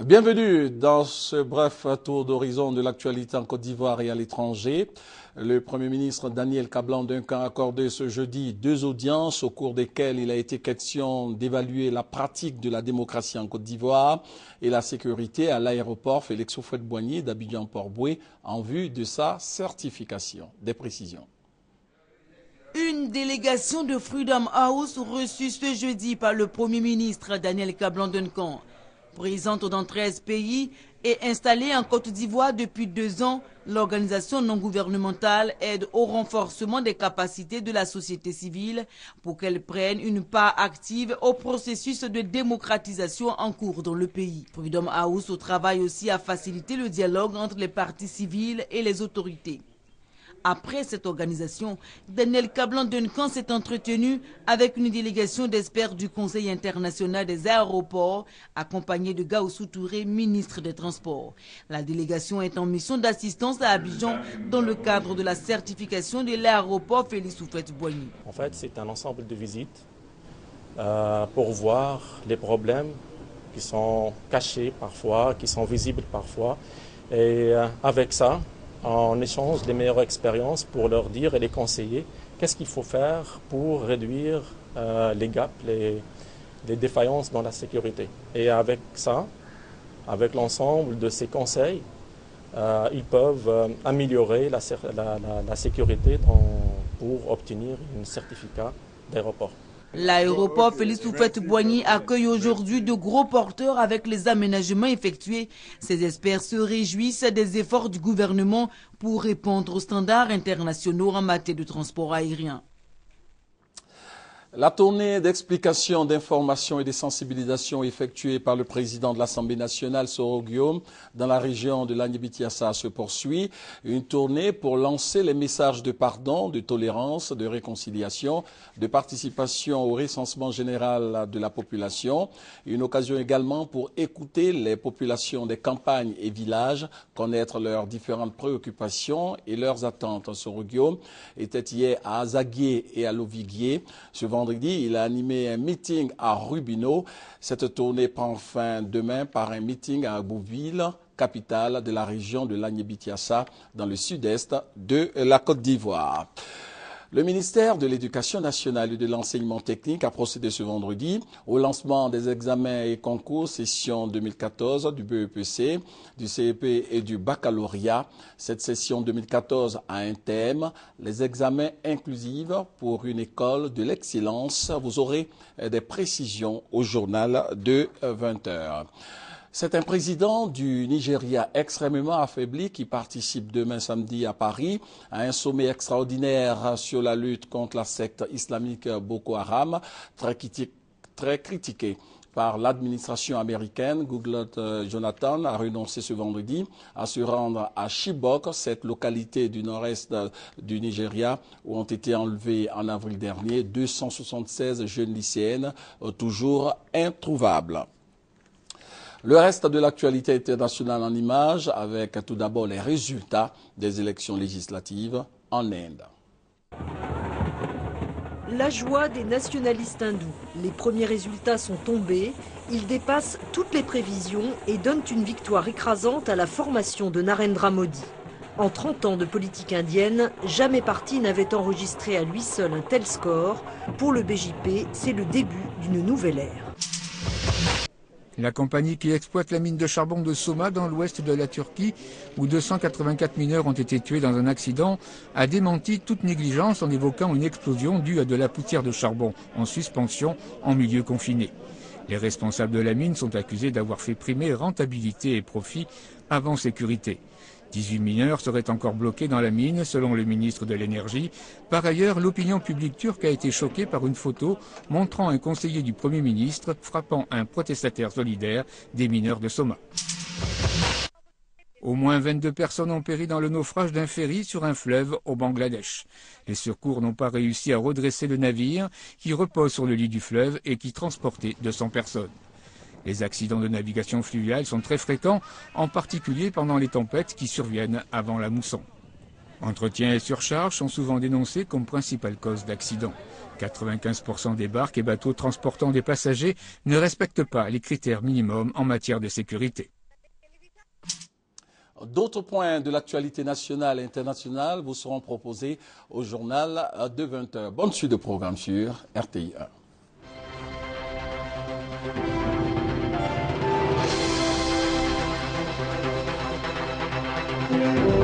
Bienvenue dans ce bref tour d'horizon de l'actualité en Côte d'Ivoire et à l'étranger. Le Premier ministre Daniel Kablan-Duncan a accordé ce jeudi 2 audiences au cours desquelles il a été question d'évaluer la pratique de la démocratie en Côte d'Ivoire et la sécurité à l'aéroport Félix Houphouët-Boigny d'Abidjan-Port-Boué en vue de sa certification. Des précisions. Une délégation de Freedom House reçue ce jeudi par le Premier ministre Daniel Kablan-Duncan. Présente dans 13 pays et installée en Côte d'Ivoire depuis 2 ans, l'organisation non gouvernementale aide au renforcement des capacités de la société civile pour qu'elle prenne une part active au processus de démocratisation en cours dans le pays. Freedom House travaille aussi à faciliter le dialogue entre les parties civiles et les autorités. Après cette organisation, Daniel Kablan-Duncan s'est entretenu avec une délégation d'experts du Conseil international des aéroports, accompagné de Gaoussou Touré, ministre des Transports. La délégation est en mission d'assistance à Abidjan dans le cadre de la certification de l'aéroport Félix Houphouët-Boigny. En fait, c'est un ensemble de visites pour voir les problèmes qui sont cachés parfois, qui sont visibles parfois. Et avec ça, on échange les meilleures expériences pour leur dire et les conseiller qu'est-ce qu'il faut faire pour réduire les gaps, les défaillances dans la sécurité. Et avec ça, avec l'ensemble de ces conseils, ils peuvent améliorer la sécurité pour obtenir un certificat d'aéroport. L'aéroport Félix Houphouët-Boigny accueille aujourd'hui de gros porteurs avec les aménagements effectués. Ces experts se réjouissent des efforts du gouvernement pour répondre aux standards internationaux en matière de transport aérien. La tournée d'explication, d'information et de sensibilisation effectuée par le président de l'Assemblée nationale, Soro Guillaume, dans la région de l'Agné-Bitiassa se poursuit. Une tournée pour lancer les messages de pardon, de tolérance, de réconciliation, de participation au recensement général de la population. Une occasion également pour écouter les populations des campagnes et villages, connaître leurs différentes préoccupations et leurs attentes. Soro Guillaume était hier à Azaguié et à Loviguié. Ce vendredi, il a animé un meeting à Rubino. Cette tournée prend fin demain par un meeting à Bouville, capitale de la région de l'Agné-Bitiassa, dans le sud-est de la Côte d'Ivoire. Le ministère de l'Éducation nationale et de l'enseignement technique a procédé ce vendredi au lancement des examens et concours session 2014 du BEPC, du CEP et du baccalauréat. Cette session 2014 a un thème, les examens inclusifs pour une école de l'excellence. Vous aurez des précisions au journal de 20h. C'est un président du Nigeria extrêmement affaibli qui participe demain samedi à Paris à un sommet extraordinaire sur la lutte contre la secte islamique Boko Haram, très critiqué par l'administration américaine. Goodluck Jonathan a renoncé ce vendredi à se rendre à Chibok, cette localité du nord-est du Nigeria où ont été enlevés en avril dernier 276 jeunes lycéennes toujours introuvables. Le reste de l'actualité internationale en images avec tout d'abord les résultats des élections législatives en Inde. La joie des nationalistes hindous. Les premiers résultats sont tombés. Ils dépassent toutes les prévisions et donnent une victoire écrasante à la formation de Narendra Modi. En 30 ans de politique indienne, jamais parti n'avait enregistré à lui seul un tel score. Pour le BJP, c'est le début d'une nouvelle ère. La compagnie qui exploite la mine de charbon de Soma dans l'ouest de la Turquie, où 284 mineurs ont été tués dans un accident, a démenti toute négligence en évoquant une explosion due à de la poussière de charbon en suspension en milieu confiné. Les responsables de la mine sont accusés d'avoir fait primer rentabilité et profit avant sécurité. 18 mineurs seraient encore bloqués dans la mine, selon le ministre de l'Énergie. Par ailleurs, l'opinion publique turque a été choquée par une photo montrant un conseiller du Premier ministre frappant un protestataire solidaire des mineurs de Soma. Au moins 22 personnes ont péri dans le naufrage d'un ferry sur un fleuve au Bangladesh. Les secours n'ont pas réussi à redresser le navire qui repose sur le lit du fleuve et qui transportait 200 personnes. Les accidents de navigation fluviale sont très fréquents, en particulier pendant les tempêtes qui surviennent avant la mousson. Entretien et surcharge sont souvent dénoncés comme principale cause d'accident. 95% des barques et bateaux transportant des passagers ne respectent pas les critères minimums en matière de sécurité. D'autres points de l'actualité nationale et internationale vous seront proposés au journal de 20h. Bonne suite de programme sur RTI 1.